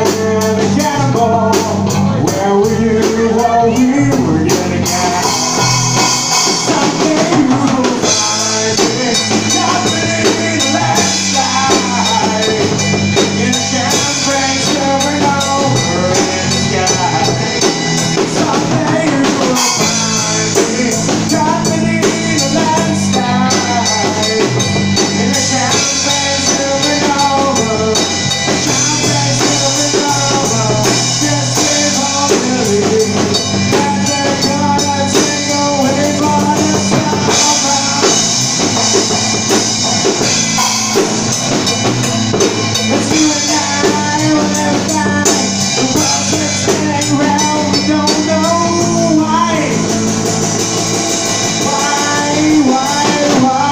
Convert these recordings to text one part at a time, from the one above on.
and a cannonball. Where were you while we were getting at? Someday you will find me jumping in a landslide in a champagne silver over in the sky. Someday you will find me jumping in a landslide in a champagne silver over. Champagne silver over. Just live on Billy. And they're gonna take away for the summer. It's you and I will never die. The world's just spinning round. We don't know why. Why?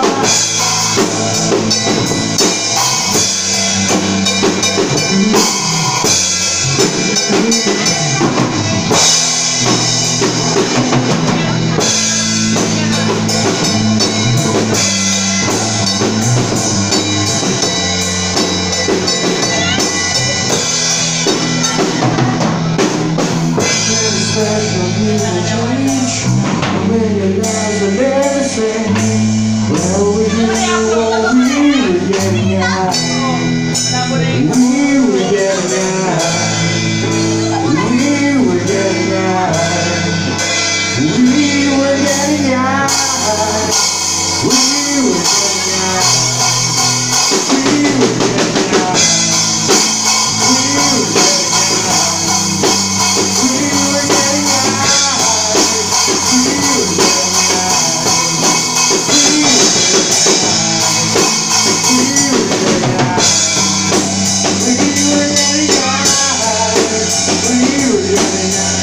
Special music change. A million lives will never say. Where were you while we were getting out? We were getting out. We were getting out. We were getting out. We were getting out. We were getting out. We were getting out. We were getting out.